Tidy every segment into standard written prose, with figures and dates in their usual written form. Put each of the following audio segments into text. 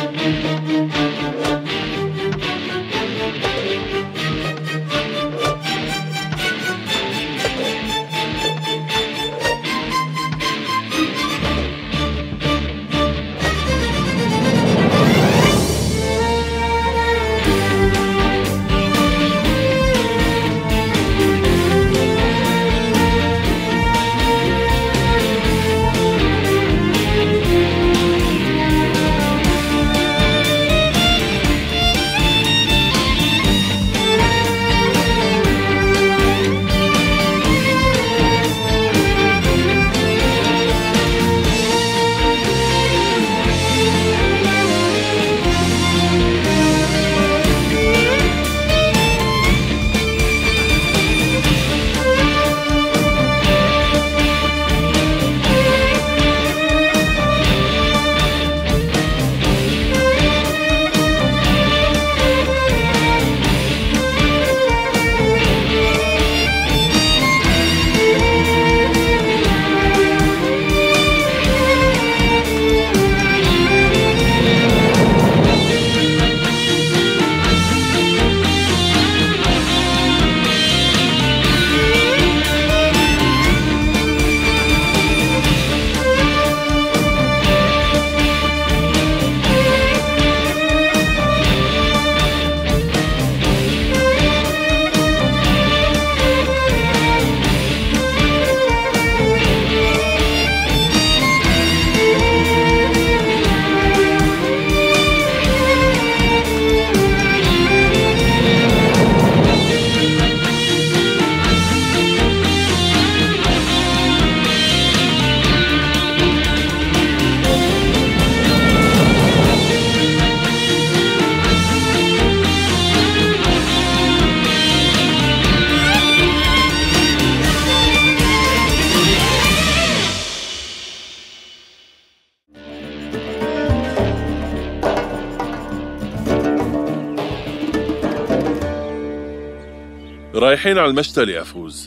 رايحين على المشتل يا فوز،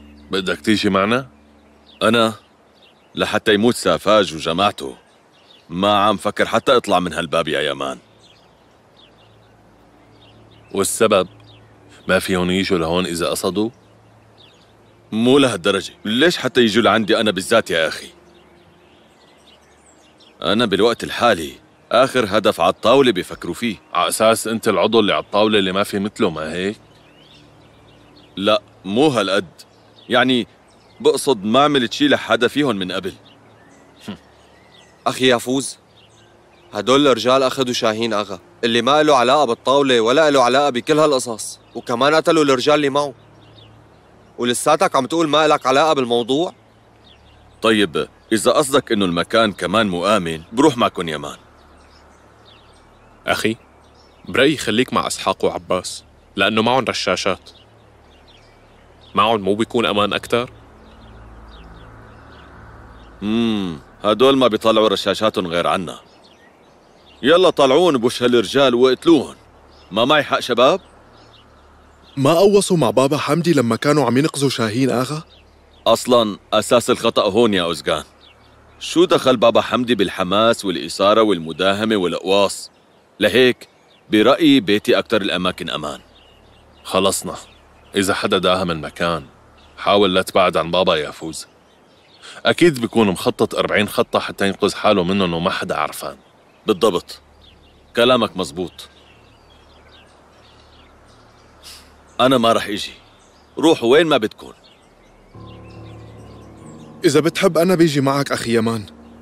بدك تيجي معنا؟ أنا لحتى يموت سافاج وجماعته ما عم فكر حتى اطلع من هالباب يا يمان. والسبب؟ ما فيهم يجوا لهون إذا قصدوا؟ مو لهالدرجة، ليش حتى يجوا لعندي أنا بالذات يا أخي؟ أنا بالوقت الحالي آخر هدف على الطاولة بيفكروا فيه. على أساس أنت العضو اللي على الطاولة اللي ما في مثله، ما هيك؟ لا مو هالقد، يعني بقصد ما عملت شي لحدا فيهم من قبل. أخي يا فوز، هدول الرجال أخذوا شاهين أغا اللي ما له علاقة بالطاولة ولا له علاقة بكل هالقصص، وكمان قتلوا الرجال اللي معه، ولساتك عم تقول ما لك علاقة بالموضوع؟ طيب إذا قصدك إنه المكان كمان مو آمن بروح معكم يمان. أخي برأيي خليك مع إسحاق وعباس لأنه معهم رشاشات. معهم مو بيكون أمان أكتر؟ هدول ما بيطلعوا رشاشاتهم غير عنا. يلا طلعون بوش هالرجال وقتلوهم. ما معي حق شباب؟ ما قوصوا مع بابا حمدي لما كانوا عم ينقذوا شاهين آغا؟ أصلاً أساس الخطأ هون يا أوزغان. شو دخل بابا حمدي بالحماس والإثارة والمداهمة والأقواص؟ لهيك برأيي بيتي أكتر الأماكن أمان. خلصنا، إذا حدا داهم المكان حاول لا تبعد عن بابا يا فوز. أكيد بيكون مخطط 40 خطة حتى ينقذ حاله منهم وما حدا عرفان. بالضبط، كلامك مزبوط. أنا ما رح إجي، روحوا وين ما بدكن. إذا بتحب أنا بيجي معك أخي يمان.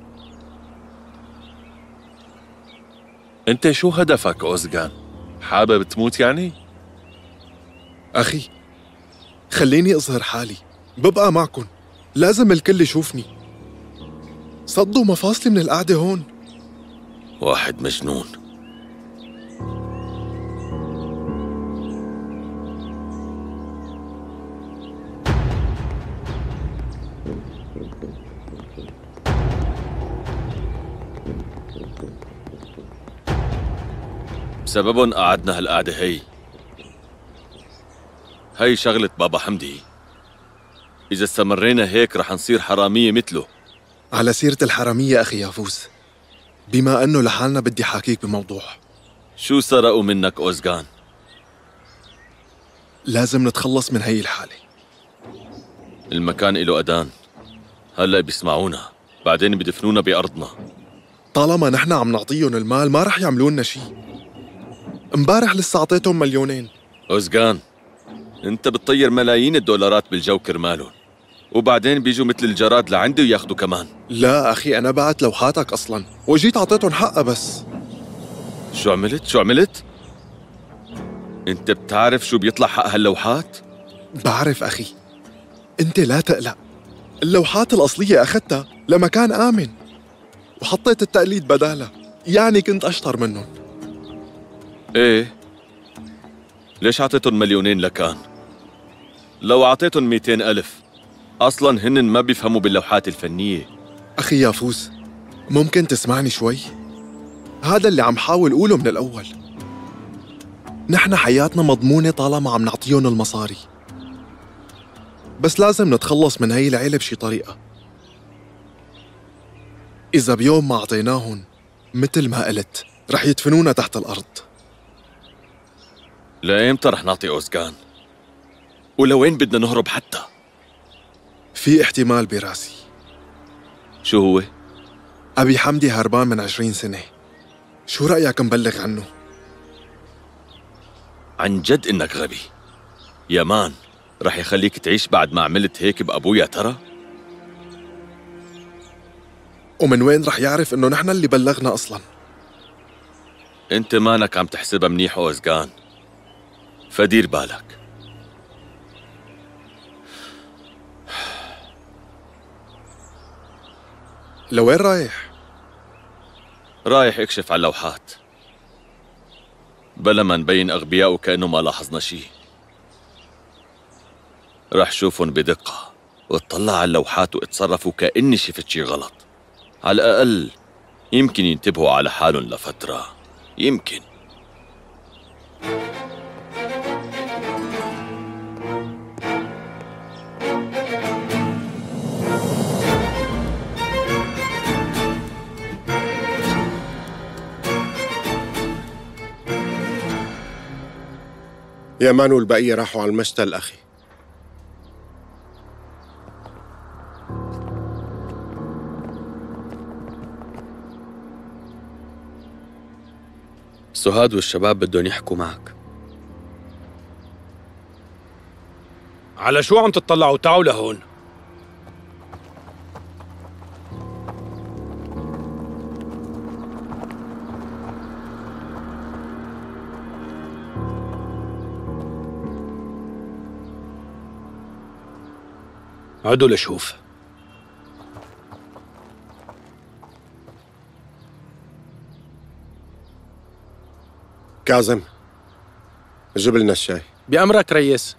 أنت شو هدفك أوزغان؟ حابب تموت يعني؟ أخي خليني أظهر حالي، ببقى معكن، لازم الكل يشوفني. صدوا مفاصلي من القعدة هون. واحد مجنون. بسببهم قعدنا هالقعدة هي شغلة بابا حمدي. إذا استمرينا هيك رح نصير حرامية مثله. على سيرة الحرامية أخي يافوز، بما أنه لحالنا بدي حاكيك بموضوع. شو سرقوا منك أوزغان؟ لازم نتخلص من هي الحالة. المكان إله أذان، هلأ بيسمعونا، بعدين بدفنونا بأرضنا. طالما نحن عم نعطيهم المال ما رح يعملوا لنا شيء. امبارح لسه أعطيتهم 2,000,000. أوزغان، أنت بتطير ملايين الدولارات بالجو كرمالهم، وبعدين بيجوا مثل الجراد لعندي وياخدوا كمان. لا أخي، أنا بعت لوحاتك أصلاً وجيت أعطيتهم حقها بس. شو عملت؟ أنت بتعرف شو بيطلع حق هاللوحات؟ بعرف أخي، أنت لا تقلق. اللوحات الأصلية أخذتها لمكان آمن وحطيت التقليد بدالها، يعني كنت أشطر منهم. إيه؟ ليش عطيتهم 2,000,000 لكان؟ لو عطيتهم 200,000 أصلاً هن ما بيفهموا باللوحات الفنية. أخي يافوز، ممكن تسمعني شوي؟ هذا اللي عم حاول أقوله من الأول. نحن حياتنا مضمونة طالما عم نعطيهم المصاري، بس لازم نتخلص من هي العيلة بشي طريقة. إذا بيوم ما أعطيناهم مثل ما قلت رح يدفنونا تحت الأرض. لإمتى رح نعطي أوزغان؟ ولوين بدنا نهرب حتى؟ في احتمال براسي. شو هو؟ أبي حمدي هربان من 20 سنة، شو رأيك نبلغ عنه؟ عن جد إنك غبي يا مان. رح يخليك تعيش بعد ما عملت هيك بأبويا ترى؟ ومن وين رح يعرف إنه نحن اللي بلغنا أصلاً؟ أنت مانك عم تحسبها منيح أوزغان، فدير بالك. لوين رايح؟ رايح اكشف على اللوحات بلا ما نبين أغبياء وكأنه ما لاحظنا شي. رح شوفهم بدقة واطلع على اللوحات واتصرف وكأني شفت شي غلط. على الأقل يمكن ينتبهوا على حالهم لفترة، يمكن. يا مان والبقية راحوا على المشتل أخي. سهاد والشباب بدهم يحكوا معك. على شو عم تطلعوا؟ تعالوا لهون. عدوا لشوف. كاظم، جيب لنا الشاي. بأمرك ريس.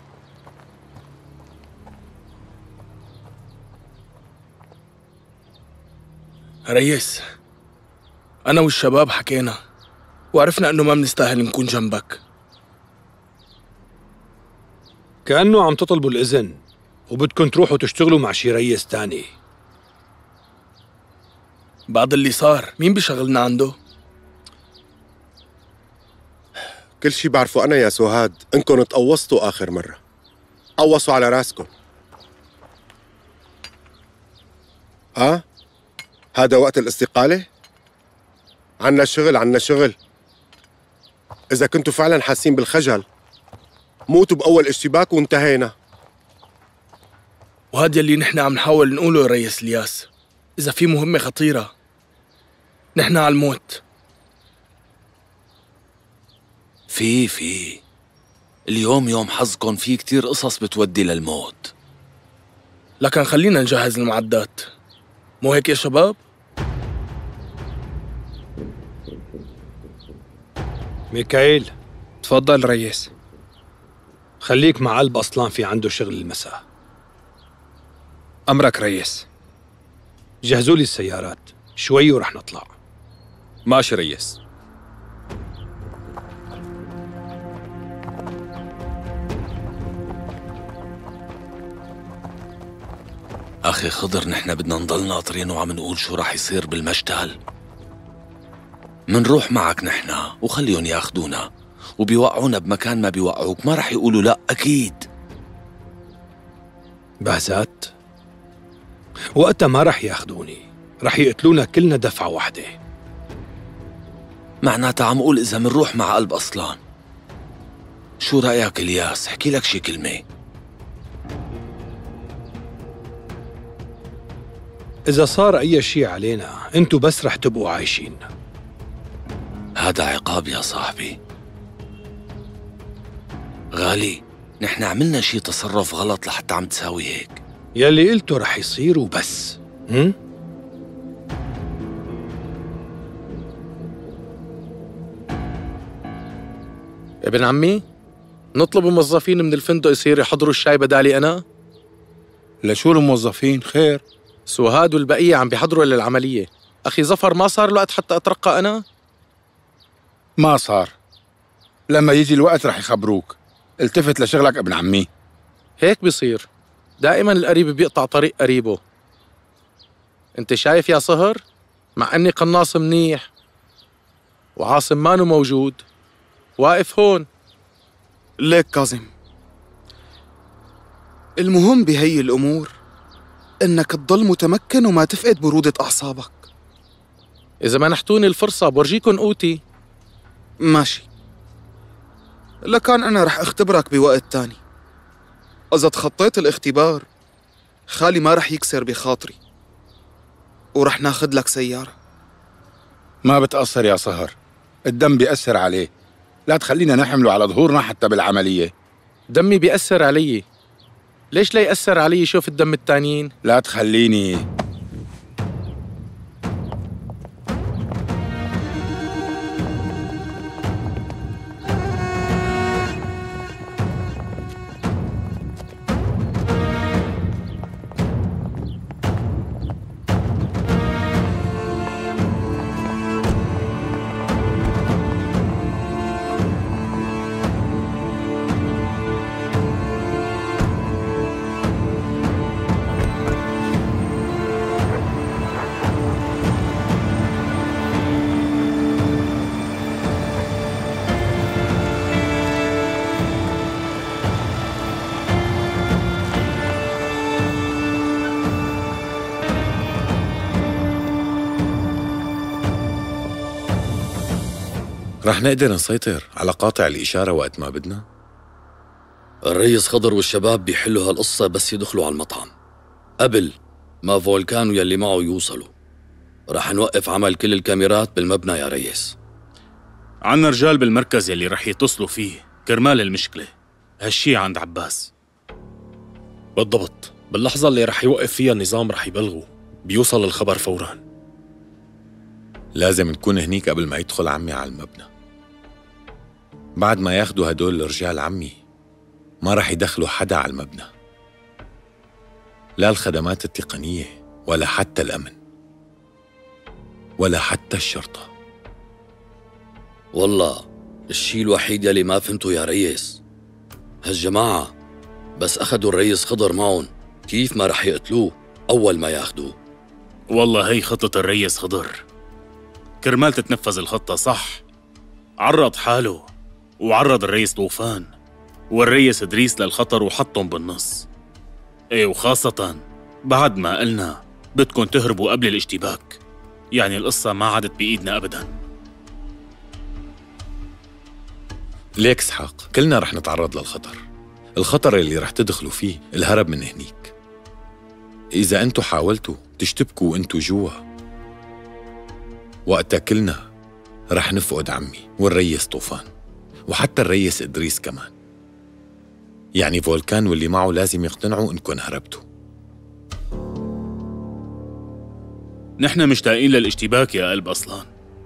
ريس، أنا والشباب حكينا وعرفنا أنه ما بنستاهل نكون جنبك. كأنه عم تطلبوا الإذن وبدكن تروحوا تشتغلوا مع شي ريس تاني. بعد اللي صار مين بيشغلنا عنده؟ كل شي بعرفه أنا يا سهاد إنكم تقوصتوا آخر مرة. قوصوا على راسكم. هذا وقت الاستقالة؟ عنا شغل. إذا كنتوا فعلا حاسين بالخجل موتوا بأول اشتباك وانتهينا. وهذا اللي نحن عم نحاول نقوله يا ريس الياس. إذا في مهمة خطيرة نحن على الموت. في اليوم يوم حظكن، في كتير قصص بتودي للموت. لكن خلينا نجهز المعدات، مو هيك يا شباب؟ ميكائيل، تفضل ريس. خليك مع قلب أصلان، في عنده شغل المساء. أمرك ريس. جهزوا لي السيارات شوي ورح نطلع. ماشي ريس. أخي خضر، نحن بدنا نضل ناطرين وعم نقول شو راح يصير بالمشتل. منروح معك نحنا وخليهم ياخدونا، وبيوقعونا بمكان ما بيوقعوك، ما رح يقولوا لا أكيد. بهزات وقتها ما رح ياخدوني، رح يقتلونا كلنا دفعة واحدة. معناتها عم قول إذا منروح مع قلب أصلان. شو رأيك الياس؟ احكي لك شي كلمة. إذا صار أي شي علينا أنتو بس رح تبقوا عايشين. هذا عقاب يا صاحبي. غالي، نحن عملنا شي تصرف غلط لحتى عم تساوي هيك. يلي قلتو رح يصير وبس. ابن عمي، نطلب موظفين من الفندق يصير يحضروا الشاي بدالي أنا؟ لشو الموظفين؟ خير؟ سوهاد والبقية عم بيحضروا للعملية. أخي ظفر ما صار الوقت حتى أترقى أنا؟ ما صار. لما يجي الوقت رح يخبروك. التفت لشغلك ابن عمي. هيك بيصير، دائما القريب بيقطع طريق قريبه. انت شايف يا صهر؟ مع اني قناص منيح وعاصم مانو موجود، واقف هون. ليك كاظم، المهم بهي الأمور إنك تضل متمكن وما تفقد برودة أعصابك. إذا منحتوني الفرصة بورجيكن قوتي. ماشي، لكان أنا رح اختبرك بوقت تاني. إذا تخطيت الاختبار خالي ما رح يكسر بخاطري ورح ناخد لك سيارة. ما بتقصر يا صهر، الدم بيأثر عليه، لا تخلينا نحمله على ظهورنا حتى بالعملية. دمي بيأثر علي، ليش لا يأثر علي شوف الدم التانيين؟ لا تخليني. رح نقدر نسيطر على قاطع الإشارة وقت ما بدنا؟ الريس خضر والشباب بيحلوا هالقصة بس يدخلوا على المطعم، قبل ما فولكان واللي معه يوصلوا. رح نوقف عمل كل الكاميرات بالمبنى يا ريس. عنا رجال بالمركز يلي رح يتصلوا فيه كرمال المشكلة. هالشي عند عباس. بالضبط، باللحظة اللي رح يوقف فيها النظام رح يبلغوا، بيوصل الخبر فوراً. لازم نكون هنيك قبل ما يدخل عمي على المبنى. بعد ما ياخدوا هدول الرجال عمي ما رح يدخلوا حدا على المبنى، لا الخدمات التقنية ولا حتى الأمن ولا حتى الشرطة. والله الشيء الوحيد يلي ما فهمته يا ريس، هالجماعة بس أخدوا الريس خضر معهم كيف ما رح يقتلوه أول ما ياخدوه. والله هي خطة الريس خضر، كرمال تتنفذ الخطة صح. عرض حاله وعرض الريس طوفان والريس إدريس للخطر وحطهم بالنص. ايه، وخاصة بعد ما قلنا بدكن تهربوا قبل الاشتباك، يعني القصة ما عادت بإيدنا أبداً. ليك اسحاق، كلنا رح نتعرض للخطر. الخطر اللي رح تدخلوا فيه الهرب من هنيك. إذا أنتوا حاولتوا تشتبكوا وأنتوا جوا، وقتها كلنا رح نفقد عمي والريس طوفان وحتى الريس إدريس كمان. يعني فولكان واللي معه لازم يقتنعوا إنكم هربتوا. نحن مشتاقين للاشتباك يا قلب أصلان.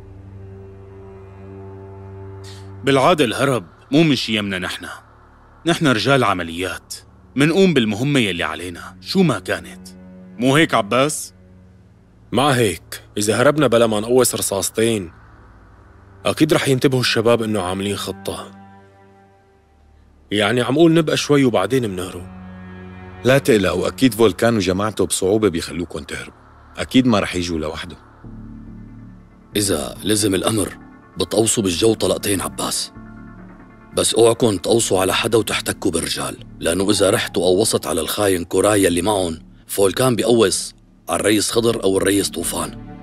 بالعادة الهرب مو من شي يمنا. نحن رجال عمليات، منقوم بالمهمة يلي علينا شو ما كانت. مو هيك عباس؟ مع هيك إذا هربنا بلا ما نقوس رصاصتين أكيد رح ينتبهوا الشباب إنه عاملين خطة. يعني عم قول نبقى شوي وبعدين منهرب. لا تقلقوا، أكيد فولكان وجماعته بصعوبة بيخلوكم تهربوا، أكيد ما رح يجوا لوحده. إذا لزم الأمر بتقوصوا بالجو طلقتين عباس، بس اوعكن تقوصوا على حدا وتحتكوا بالرجال، لأنه إذا رحت وقوصت على الخاين كوراي اللي معهم، فولكان بيقوص على الريس خضر أو الريس طوفان.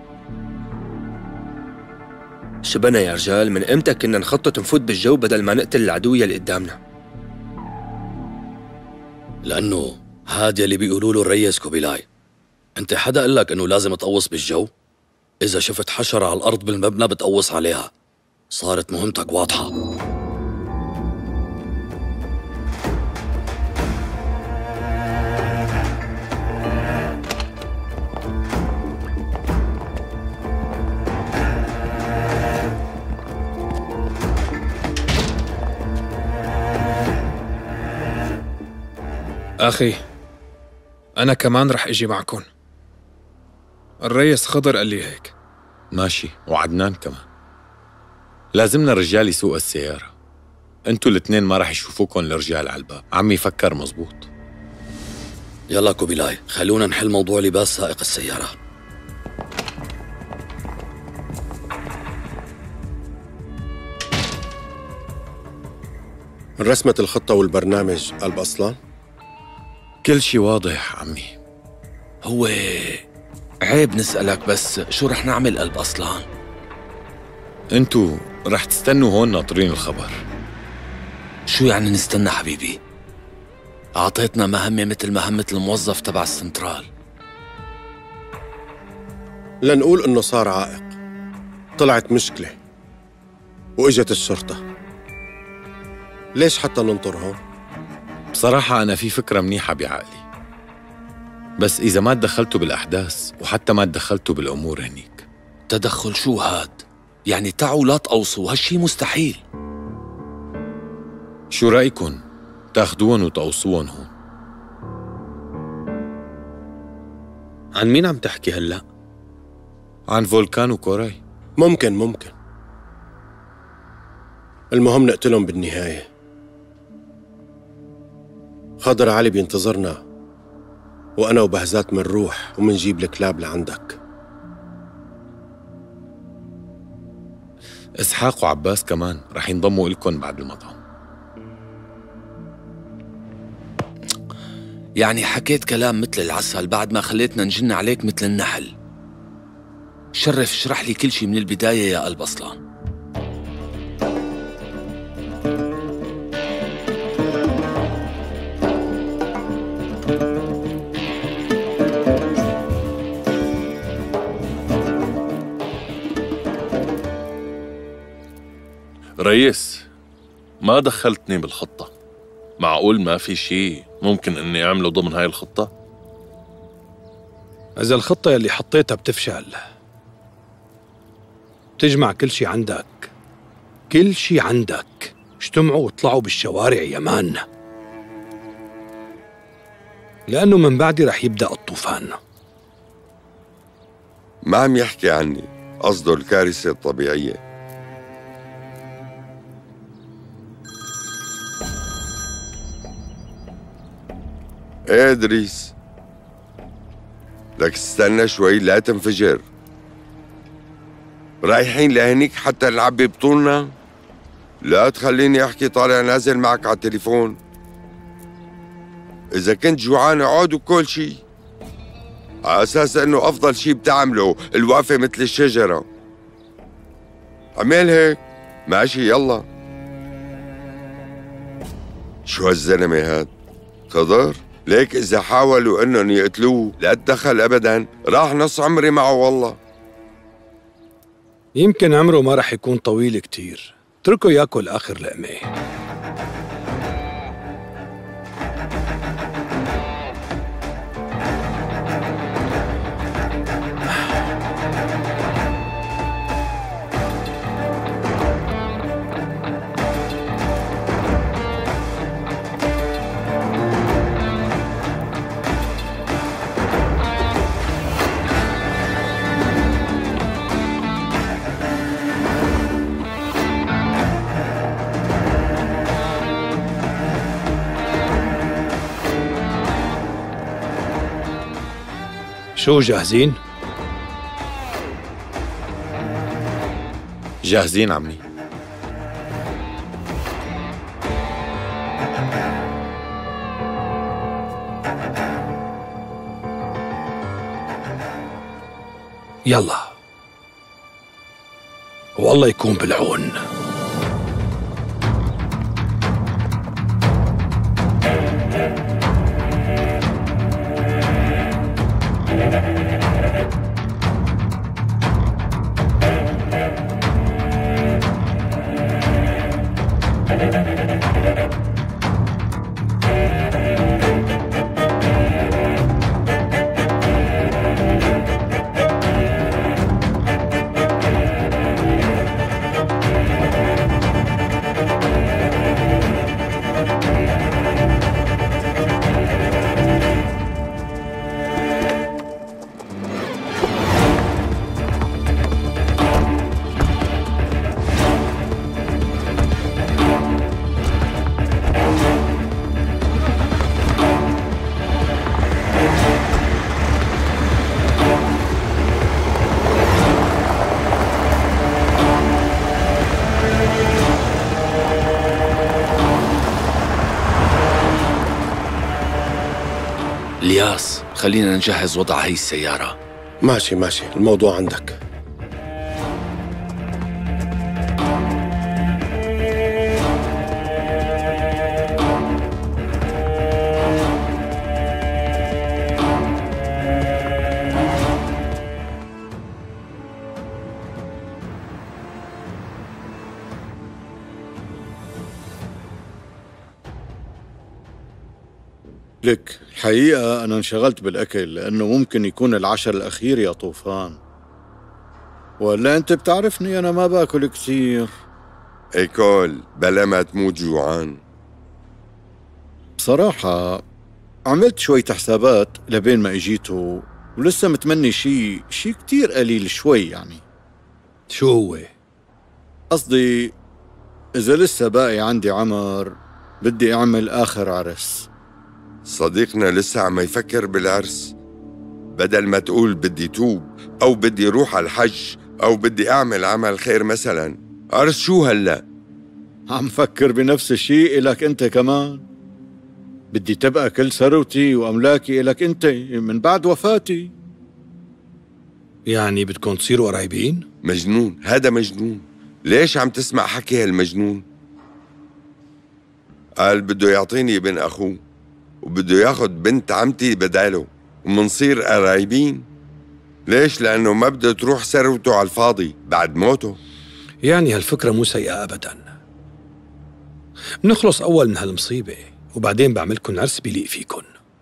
شبنا يا رجال، من امتى كنا نخطط نفوت بالجو بدل ما نقتل العدو اللي قدامنا؟ لأنه هاد يلي بيقولوا له الريس كوبيلاي. انت حدا قال لك انه لازم تقوص بالجو؟ إذا شفت حشرة على الأرض بالمبنى بتقوص عليها. صارت مهمتك واضحة. أخي أنا كمان رح أجي معكم. الريس خضر قال لي هيك. ماشي، وعدنان كمان. لازمنا رجال يسوق السيارة. انتوا الاثنين ما رح يشوفوكم الرجال على الباب. عمي فكر مزبوط. يلا كوبيلاي، خلونا نحل موضوع لباس سائق السيارة. من رسمة الخطة والبرنامج قلب أصلا؟ كل شي واضح عمي. هو عيب نسألك، بس شو رح نعمل قلب أصلان؟ انتوا رح تستنوا هون ناطرين الخبر. شو يعني نستنى حبيبي؟ أعطيتنا مهمة مثل مهمة الموظف تبع السنترال. لنقول إنه صار عائق، طلعت مشكلة وإجت الشرطة. ليش حتى ننطر هون؟ بصراحة أنا في فكرة منيحة بعقلي، بس إذا ما تدخلتوا بالأحداث وحتى ما تدخلتوا بالأمور هنيك. تدخل شو هاد؟ يعني تعوا لا تقوصوا، هالشي مستحيل. شو رأيكن تاخدوهم وتقوصوهم هون؟ عن مين عم تحكي هلأ؟ عن فولكان وكوراي. ممكن المهم نقتلهم بالنهاية. خضر علي بينتظرنا، وأنا وبهزات منروح ومنجيب الكلاب لعندك. إسحاق وعباس كمان رح ينضموا إلكن بعد المطعم. يعني حكيت كلام مثل العسل بعد ما خليتنا نجن عليك مثل النحل. شرف اشرح لي كل شي من البداية يا قلب أصلان. ريس، ما دخلتني بالخطة. معقول ما في شيء ممكن اني اعمله ضمن هاي الخطة؟ إذا الخطة يلي حطيتها بتفشل، بتجمع كل شي عندك، كل شي عندك، اجتمعوا واطلعوا بالشوارع يا مان، لأنه من بعدي رح يبدأ الطوفان. ما عم يحكي عني، قصده الكارثة الطبيعية. ايه ادريس، لك استنى شوي لا تنفجر. رايحين لهنيك حتى نعبي بطولنا؟ لا تخليني احكي طالع نازل معك على التليفون. اذا كنت جوعان اقعد وكل شي، على اساس انه افضل شي بتعمله الوقفة مثل الشجرة. اعمل هيك. ماشي يلا. شو هالزلمة هاد؟ خضر؟ ليك إذا حاولوا إنهم يقتلوه لا تدخل أبداً، راح نص عمري معه والله. يمكن عمره ما رح يكون طويل كتير، اتركه ياكل آخر لقمة. شو جاهزين؟ جاهزين عمي؟ يلا، والله يكون بالعون. الياس، خلينا نجهز وضع هاي السيارة. ماشي ماشي، الموضوع عندك. لك الحقيقة أنا انشغلت بالأكل لأنه ممكن يكون العشاء الأخير يا طوفان، ولا أنت بتعرفني أنا ما باكل كتير. اكل بلا ما تموت جوعان. بصراحة عملت شوية حسابات لبين ما اجيتوا، ولسه متمني شي كتير قليل شوي يعني. شو هو؟ قصدي إذا لسه باقي عندي عمر بدي أعمل آخر عرس. صديقنا لسه عم يفكر بالعرس، بدل ما تقول بدي توب أو بدي روح على الحج أو بدي أعمل عمل خير مثلا. عرس شو هلأ؟ عم فكر بنفس الشيء إلك أنت كمان. بدي تبقى كل ثروتي وأملاكي إلك أنت من بعد وفاتي. يعني بدكم تصيروا قرايبين؟ مجنون، هذا مجنون. ليش عم تسمع حكي هالمجنون؟ قال بده يعطيني ابن أخوه وبده ياخد بنت عمتي بداله ومنصير قرايبين. ليش؟ لأنه ما بده تروح ثروته على الفاضي بعد موته. يعني هالفكرة مو سيئة أبداً. بنخلص أول من هالمصيبة وبعدين بعملكن عرس بيليق فيكن.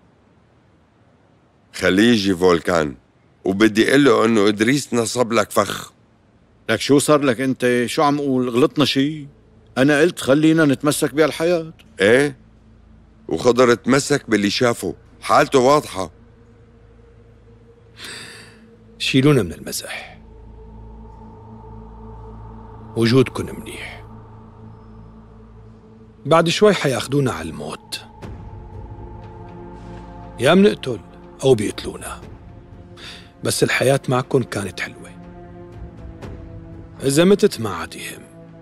خليه يجي فولكان، وبدي اقول له انه ادريس نصب لك فخ. لك شو صار لك انت؟ شو عم قول؟ غلطنا شي؟ انا قلت خلينا نتمسك بهالحياة. ايه، وخضر تمسك باللي شافه، حالته واضحة. شيلونا من المزح، وجودكن منيح. بعد شوي حياخدونا على الموت، يا منقتل أو بيقتلونا، بس الحياة معكن كانت حلوة. إذا متت ما عاد يهم.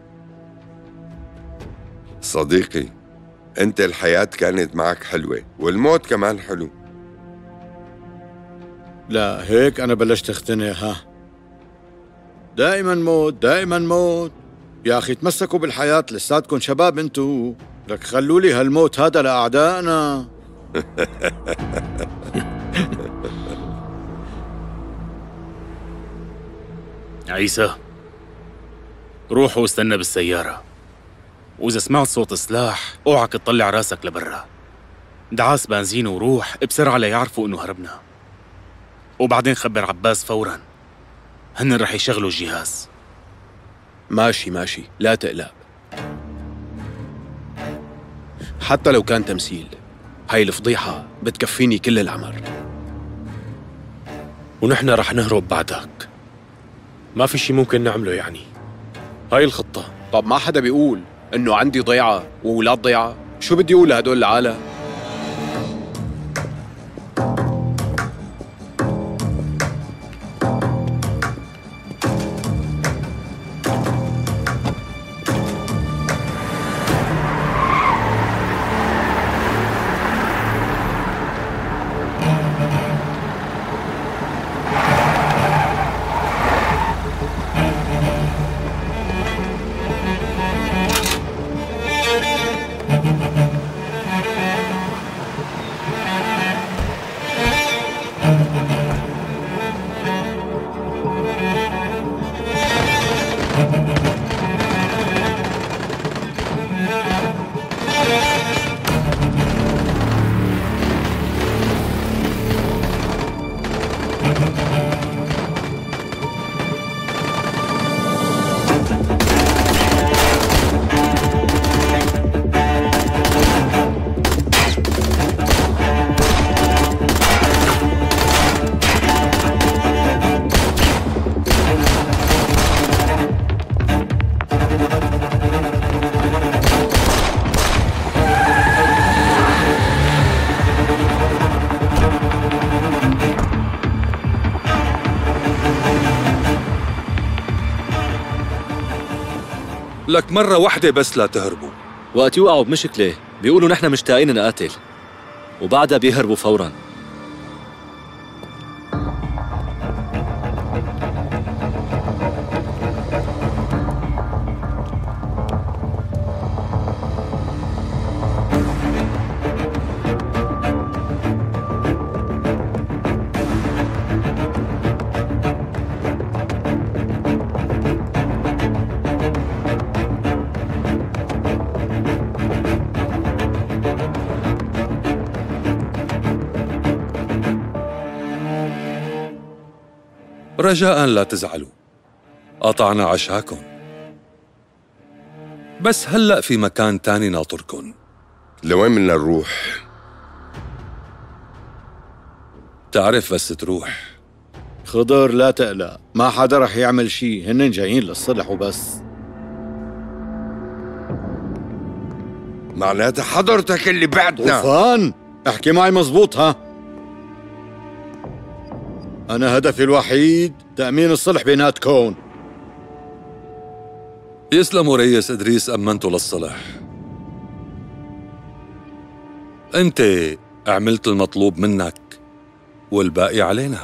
صديقي، انت الحياة كانت معك حلوة والموت كمان حلو. لا هيك أنا بلشت اقتنع. ها، دائما موت دائما موت. يا أخي تمسكوا بالحياة، لساتكم شباب انتو. لك خلوا لي هالموت هذا لأعدائنا. عيسى، روح واستنى بالسيارة، وإذا سمعت صوت سلاح اوعك تطلع راسك لبرا. دعاس بنزين وروح بسرعة ليعرفوا إنه هربنا، وبعدين خبر عباس فوراً، هن رح يشغلوا الجهاز. ماشي ماشي، لا تقلق. حتى لو كان تمثيل، هاي الفضيحة بتكفيني كل العمر، ونحن رح نهرب بعدك. ما في شي ممكن نعمله يعني. هاي الخطة. طب ما حدا بيقول إنه عندي ضيعة وولاد ضيعة؟ شو بدي أقول لهدول العالم؟ لك مرة واحدة بس لا تهربوا. وقت يوقعوا بمشكلة بيقولوا نحن مشتاقين نقاتل، وبعدها بيهربوا فوراً. رجاء لا تزعلوا، قطعنا عشاكم، بس هلأ في مكان تاني ناطركن. لوين بدنا نروح؟ تعرف بس تروح. خضر لا تقلق، ما حدا رح يعمل شي، هن جايين للصلح وبس. معناتها حضرتك اللي بعدنا. طوفان احكي معي مزبوط ها. أنا هدفي الوحيد تأمين الصلح بيناتكم. يسلموا ريس إدريس، أمنتوا للصلح. أنت عملت المطلوب منك والباقي علينا.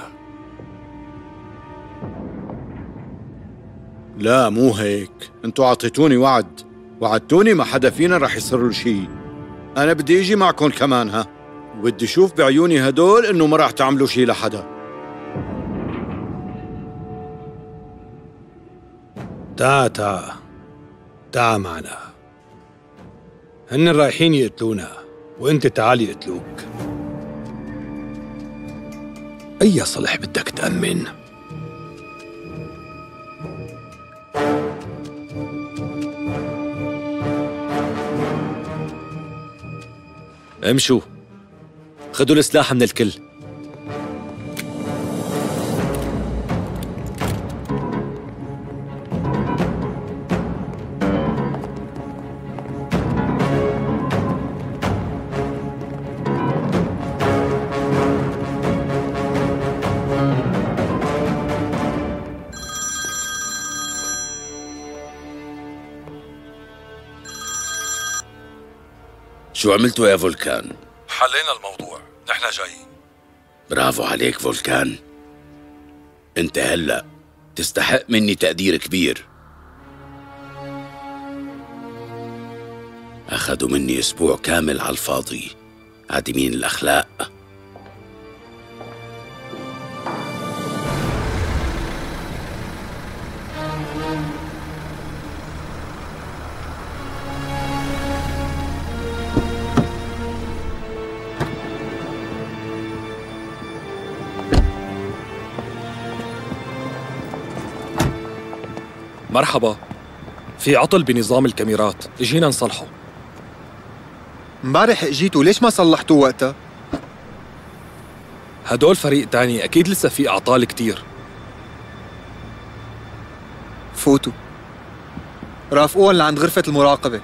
لا مو هيك، انتوا عطيتوني وعد، وعدتوني ما حدا فينا رح يصير له شيء. أنا بدي أجي معكم كمان ها، وبدي أشوف بعيوني هدول إنه ما رح تعملوا شيء لحدا. تعا معنا. هن رايحين يقتلونا وانت تعال يقتلوك. أي صلح بدك تأمن؟ امشوا، خذوا السلاح من الكل. شو عملتوا يا فولكان؟ حلينا الموضوع، نحن جايين. برافو عليك فولكان، انت هلأ تستحق مني تقدير كبير. أخذوا مني أسبوع كامل على الفاضي، عديمين الأخلاق. مرحبا، في عطل بنظام الكاميرات، اجينا نصلحه. امبارح اجيتوا، ليش ما صلحتوه وقتها؟ هدول فريق تاني، أكيد لسه في أعطال كتير. فوتوا رافقوهم لعند غرفة المراقبة.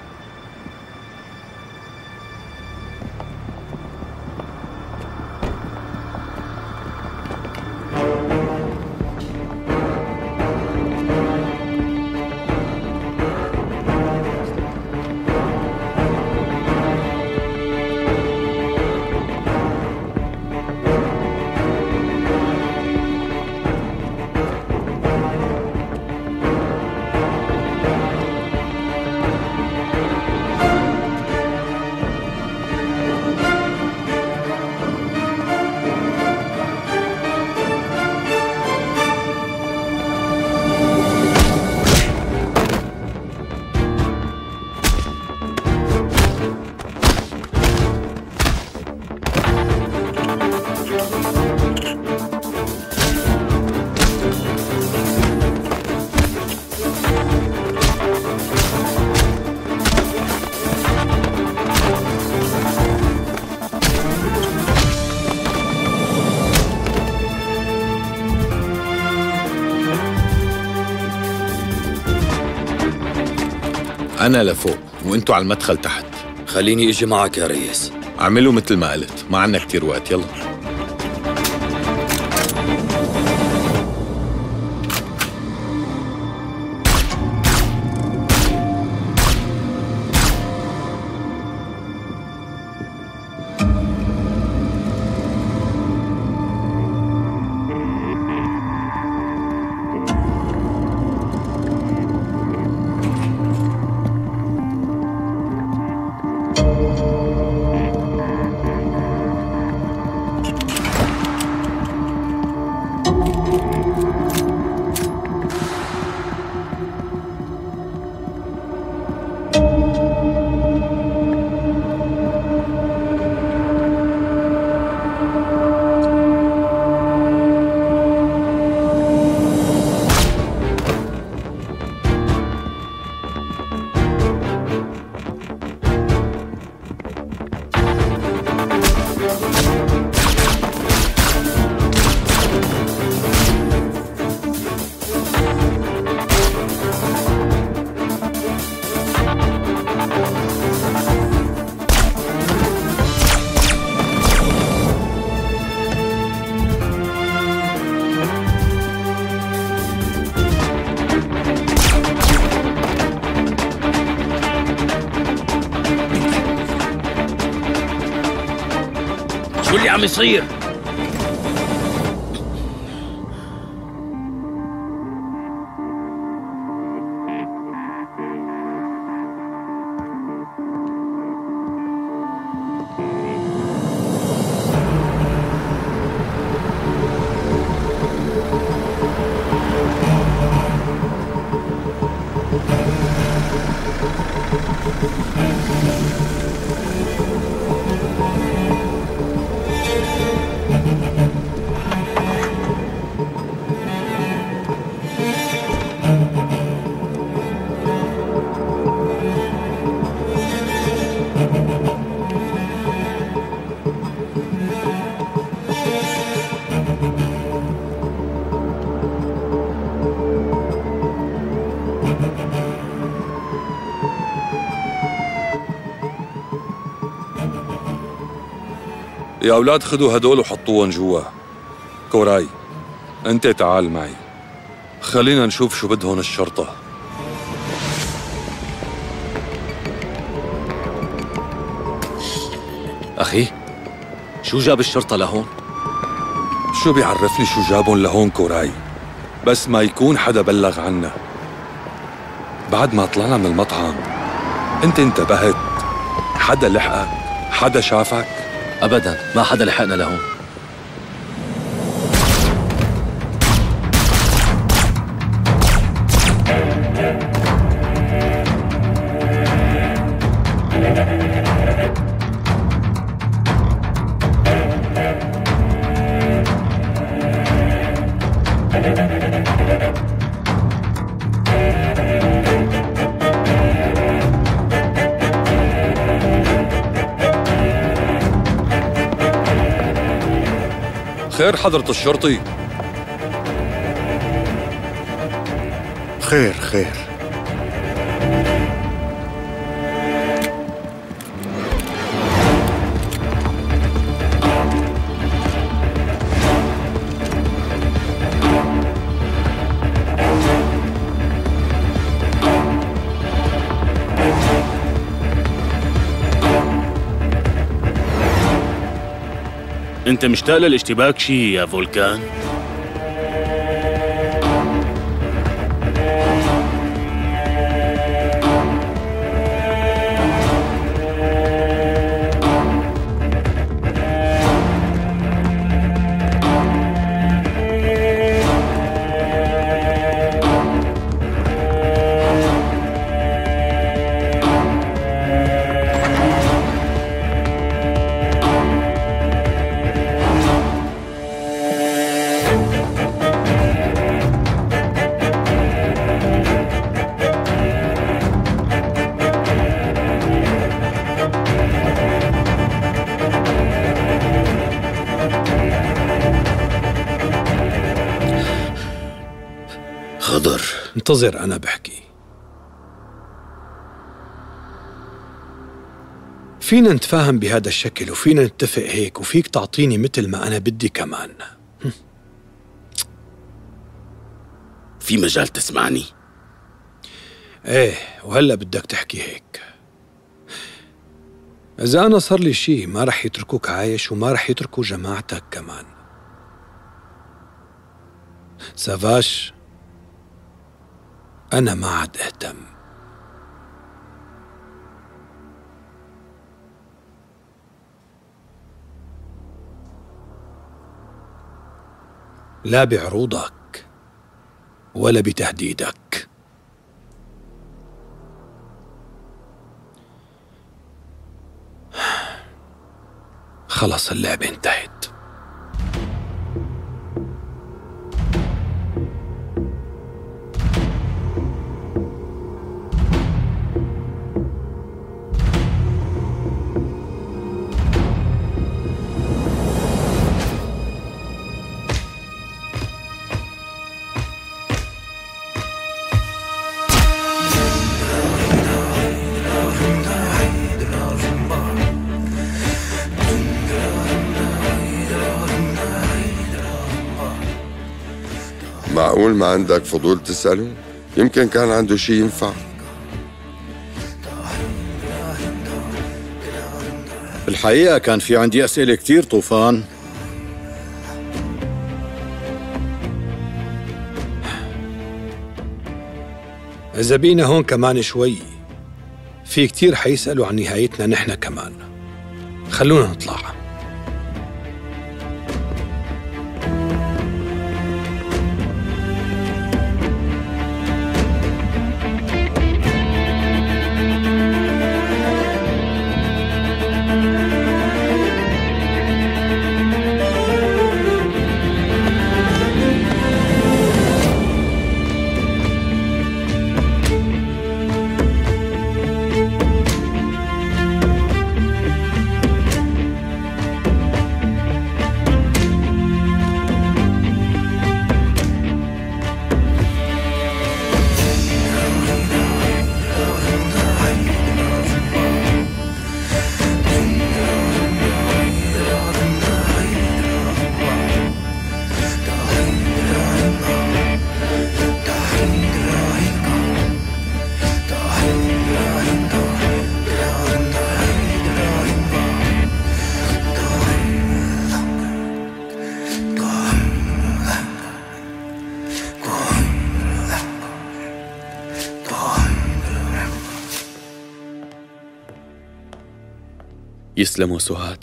أنا لفوق وأنتوا على المدخل تحت. خليني إجي معك يا ريس. اعملوا مثل ما قلت، ما عنا كتير وقت، يلا. شو اللي عم يصير؟ يا أولاد خدوا هدول وحطوهم جوا. كوراي أنت تعال معي، خلينا نشوف شو بدهن الشرطة. أخي شو جاب الشرطة لهون؟ شو بيعرفني شو جابهم لهون كوراي؟ بس ما يكون حدا بلغ عنا. بعد ما طلعنا من المطعم أنت انتبهت؟ حدا لحقك؟ حدا شافك؟ أبداً، ما حدا لحقنا لهون. خير حضرة الشرطي؟ خير خير. انت مشتاق للاشتباك شي يا فولكان؟ خضر انتظر، أنا بحكي. فينا نتفاهم بهذا الشكل وفينا نتفق هيك، وفيك تعطيني مثل ما أنا بدي كمان. في مجال تسمعني؟ ايه، وهلأ بدك تحكي هيك. إذا أنا صار لي شي ما رح يتركوك عايش وما رح يتركوا جماعتك كمان. سافاش، أنا ما عاد أهتم. لا بعروضك ولا بتهديدك. خلص اللعبة انتهت. معقول ما عندك فضول تسأله؟ يمكن كان عنده شي ينفع. في الحقيقة كان في عندي أسئلة كتير طوفان. إذا بينا هون كمان شوي، في كتير حيسألوا عن نهايتنا نحن كمان. خلونا نطلع. يسلموا سهاد.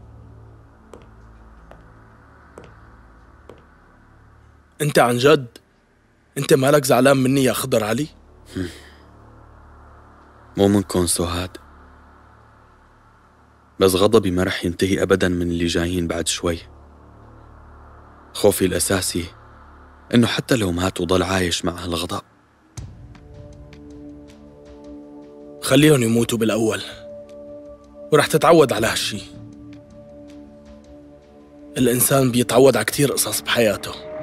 انت عن جد؟ انت مالك زعلان مني يا خضر علي؟ مو منكم سهاد، بس غضبي ما رح ينتهي أبدا من اللي جايين بعد شوي. خوفي الأساسي إنه حتى لو مات وضل عايش مع هالغضب. خليهم يموتوا بالأول ورح تتعود على هالشي. الإنسان بيتعود على كتير قصص بحياته.